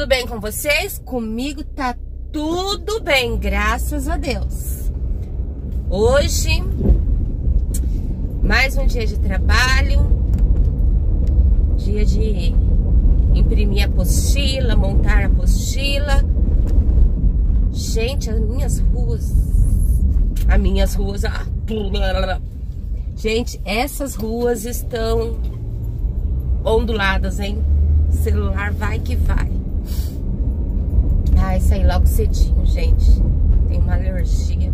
Tudo bem com vocês? Comigo tá tudo bem, graças a Deus. Hoje, mais um dia de trabalho, dia de imprimir a apostila, montar a apostila. Gente, gente, essas ruas estão onduladas, hein? O celular vai que vai. Ai, saí logo cedinho, gente. Tem uma alergia.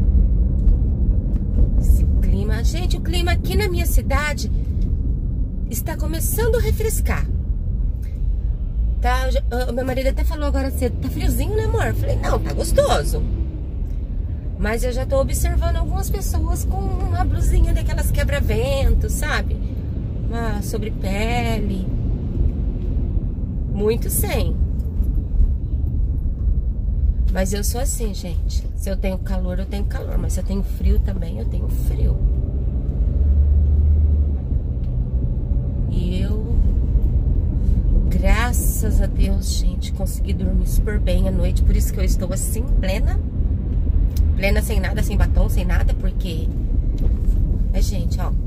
Esse clima... Gente, o clima aqui na minha cidade está começando a refrescar. Tá, o meu marido até falou agora cedo, tá friozinho, né, amor? Eu falei, não, tá gostoso. Mas eu já tô observando algumas pessoas com uma blusinha daquelas quebra-vento, sabe? Uma sobrepele. Muito sem. Mas eu sou assim, gente. Se eu tenho calor, eu tenho calor. Mas se eu tenho frio também, eu tenho frio. E eu, graças a Deus, gente, consegui dormir super bem à noite. Por isso que eu estou assim, plena. Plena, sem nada, sem batom, sem nada. Porque... Mas, gente, ó.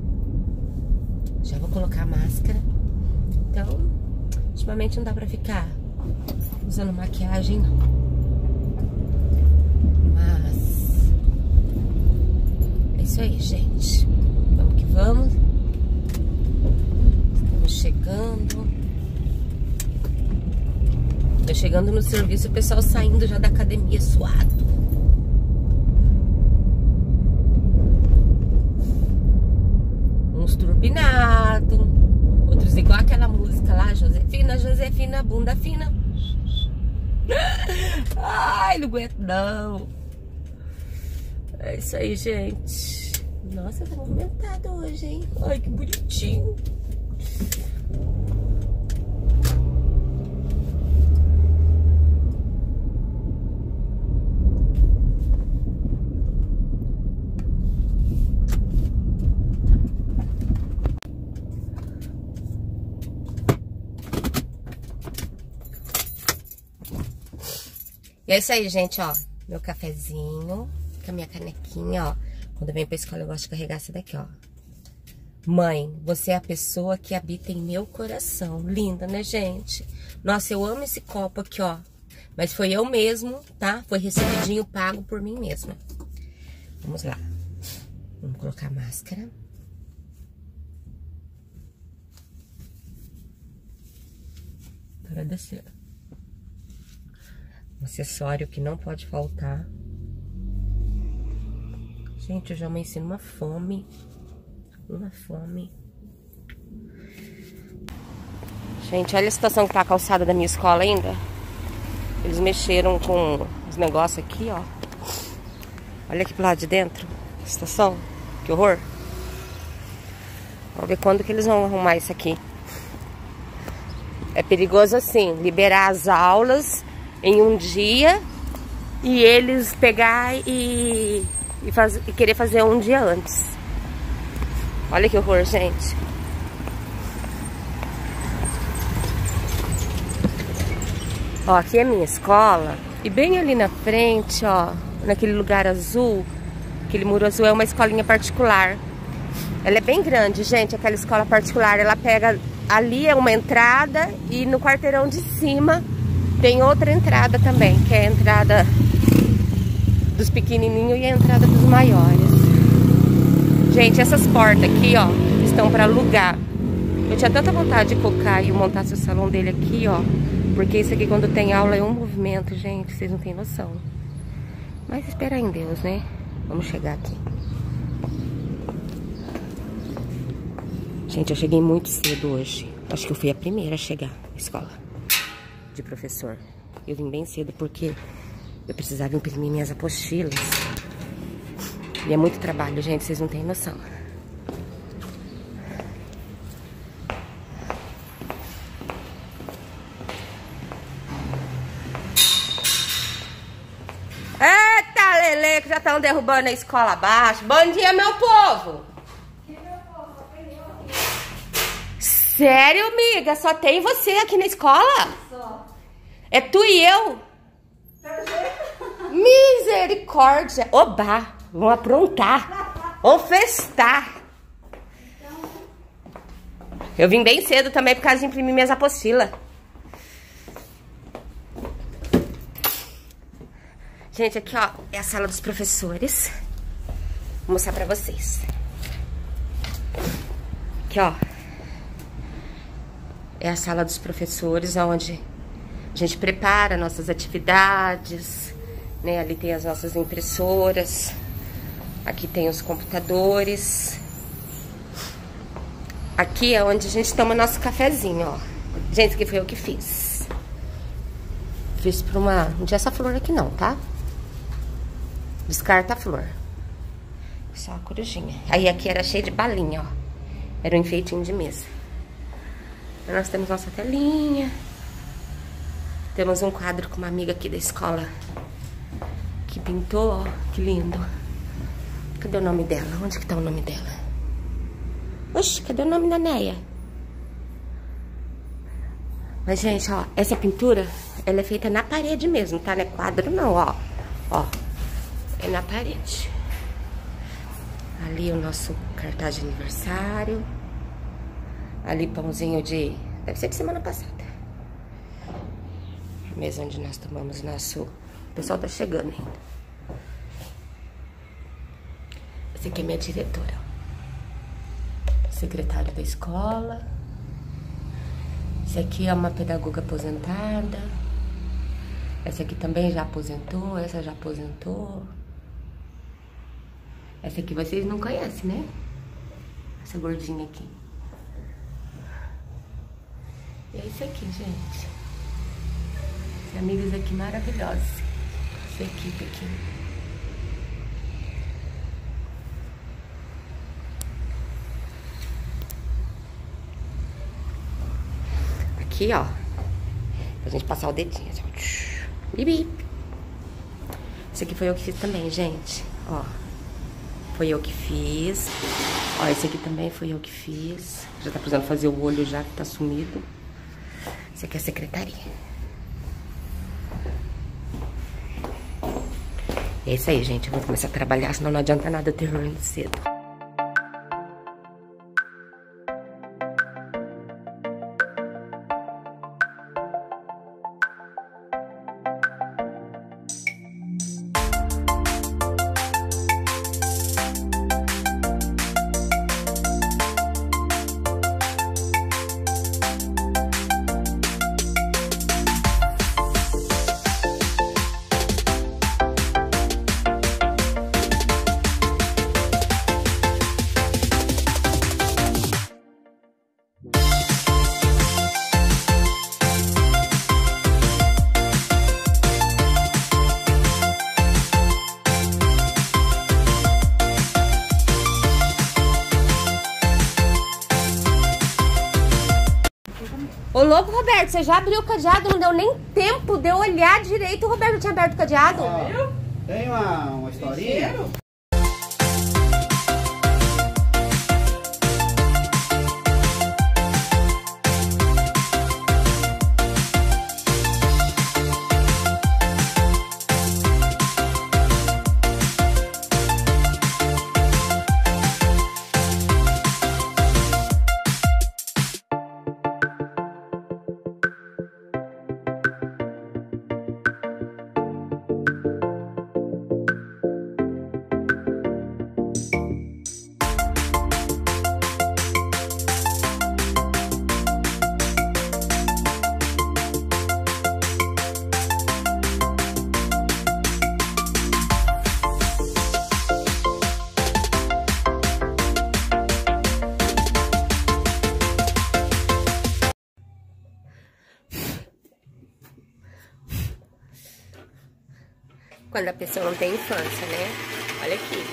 Já vou colocar a máscara. Então, ultimamente não dá pra ficar usando maquiagem, não. Mas é isso aí, gente. Vamos que vamos. Estamos chegando. Tô chegando no serviço, o pessoal saindo já da academia suado. Uns turbinados, outros igual aquela música lá, Josefina, Josefina, bunda fina. Ai, não aguento não. É isso aí, gente. Nossa, tá movimentado hoje, hein? Ai, que bonitinho. E é isso aí, gente, ó. Meu cafezinho, com a minha canequinha, ó. Quando eu venho pra escola, eu gosto de carregar essa daqui, ó. Mãe, você é a pessoa que habita em meu coração. Linda, né, gente? Nossa, eu amo esse copo aqui, ó. Mas foi eu mesmo, tá? Foi recebidinho, pago por mim mesma. Vamos lá. Vamos colocar a máscara. Para descer. Um acessório que não pode faltar. Gente, eu já amanheci numa fome. Uma fome. Gente, olha a situação que tá a calçada da minha escola ainda. Eles mexeram com os negócios aqui, ó. Olha aqui pro lado de dentro. A situação. Que horror. Vamos ver quando que eles vão arrumar isso aqui. É perigoso assim, liberar as aulas em um dia e eles pegar e querer fazer um dia antes. Olha que horror, gente. Ó, aqui é a minha escola e bem ali na frente, ó, naquele lugar azul, aquele muro azul, é uma escolinha particular. Ela é bem grande, gente, aquela escola particular. Ela pega, ali é uma entrada e no quarteirão de cima tem outra entrada também, que é a entrada dos pequenininhos e a entrada dos maiores. Gente, essas portas aqui, ó, estão para alugar. Eu tinha tanta vontade de colocar e montar o salão dele aqui, ó, porque isso aqui quando tem aula é um movimento, gente, vocês não têm noção. Mas esperar em Deus, né? Vamos chegar aqui. Gente, eu cheguei muito cedo hoje. Acho que eu fui a primeira a chegar na escola de professor. Eu vim bem cedo porque eu precisava imprimir minhas apostilas. E é muito trabalho, gente, vocês não têm noção. Eita, Lele, que já estão derrubando a escola abaixo. Bom dia, meu povo! Sério, amiga? Só tem você aqui na escola? Só. É tu e eu? Misericórdia. Oba, vão aprontar. Vão festar. Eu vim bem cedo também por causa de imprimir minhas apostilas. Gente, aqui, ó, é a sala dos professores. Vou mostrar pra vocês. Aqui, ó. É a sala dos professores, onde a gente prepara nossas atividades, né? Ali tem as nossas impressoras. Aqui tem os computadores. Aqui é onde a gente toma nosso cafezinho, ó. Gente, isso aqui foi eu que fiz. Fiz pra uma... Não tinha essa flor aqui não, tá? Descarta a flor. Só a corujinha. Aí aqui era cheio de balinha, ó. Era um enfeitinho de mesa. Aí nós temos nossa telinha. Temos um quadro com uma amiga aqui da escola que pintou, ó. Que lindo. Cadê o nome dela? Onde que tá o nome dela? Oxi, cadê o nome da Neia? Mas, gente, ó, essa pintura, ela é feita na parede mesmo, tá? Não é quadro, não, ó. Ó, é na parede. Ali o nosso cartaz de aniversário. Ali pãozinho de... Deve ser de semana passada. A mesa onde nós tomamos nosso... O pessoal tá chegando ainda. Essa aqui é minha diretora. Secretária da escola. Essa aqui é uma pedagoga aposentada. Essa aqui também já aposentou. Essa já aposentou. Essa aqui vocês não conhecem, né? Essa gordinha aqui. E é isso aqui, gente. Os amigos aqui maravilhosos. Essa equipe aqui. Aqui, ó. Pra gente passar o dedinho. Assim, bip, bip. Esse aqui foi eu que fiz também, gente. Ó. Foi eu que fiz. Ó, esse aqui também foi eu que fiz. Já tá precisando fazer o olho já, que tá sumido. Esse aqui é a secretaria. É isso aí, gente. Eu vou começar a trabalhar, senão não adianta nada eu ter reunião cedo. Ô, louco, Roberto, você já abriu o cadeado, não deu nem tempo de eu olhar direito. O Roberto tinha aberto o cadeado. Tem uma historinha? Quando a pessoa não tem infância, né? Olha aqui.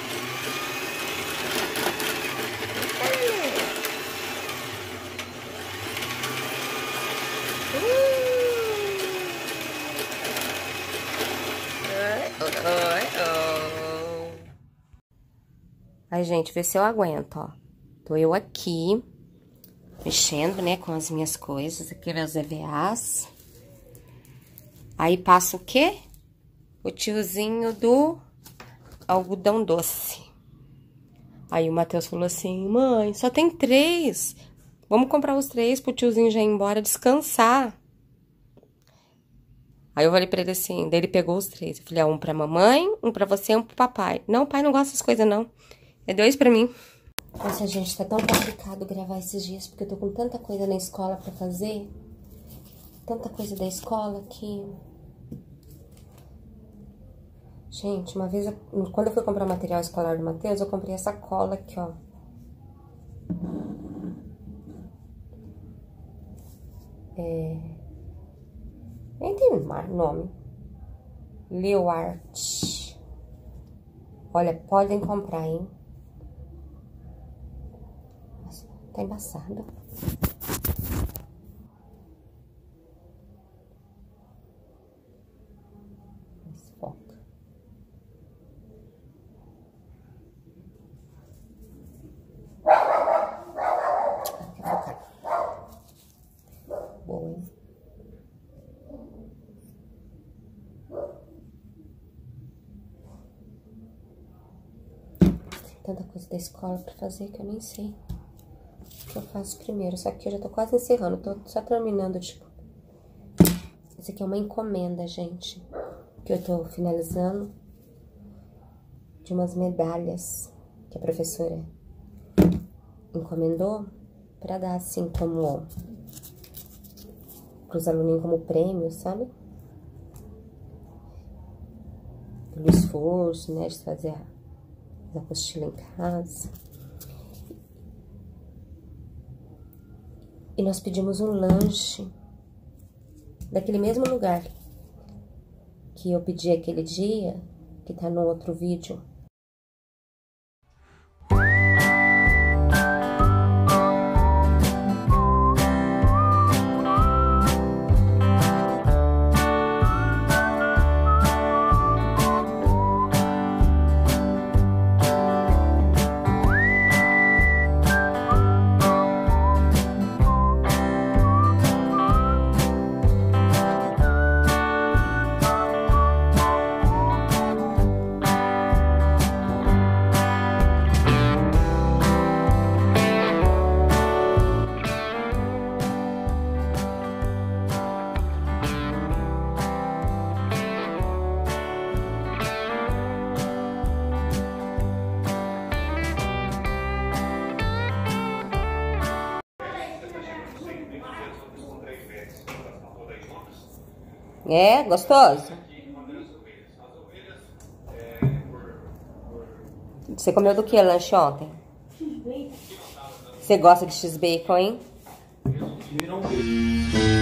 Ai, gente, vê se eu aguento, ó. Tô eu aqui, mexendo, né, com as minhas coisas. Aqui meus EVAs. Aí passa o quê? O tiozinho do algodão doce. Aí o Matheus falou assim, mãe, só tem 3. Vamos comprar os 3 pro tiozinho já ir embora descansar. Aí eu falei pra ele assim, daí ele pegou os 3. Eu falei, um pra mamãe, um pra você e um pro papai. Não, pai não gosta dessas coisas, não. É 2 pra mim. Nossa, gente, tá tão complicado gravar esses dias, porque eu tô com tanta coisa na escola pra fazer. Tanta coisa da escola que... Gente, uma vez, quando eu fui comprar o material escolar do Matheus, eu comprei essa cola aqui, ó. Nem tem nome. Leoart. Olha, podem comprar, hein? Nossa, tá embaçado. Foca. Boa, hein? Tanta coisa da escola pra fazer que eu nem sei o que eu faço primeiro. Só que eu já tô quase encerrando, tô só terminando, tipo... Esse aqui é uma encomenda, gente, que eu tô finalizando, de umas medalhas que a professora encomendou pra dar, assim, como... pros aluninhos como prêmio, sabe? Pelo esforço, né, de fazer a apostila em casa. E nós pedimos um lanche daquele mesmo lugar que eu pedi aquele dia, que tá no outro vídeo. É, gostoso? Você comeu do que lanche ontem? Você gosta de X-Bacon, hein?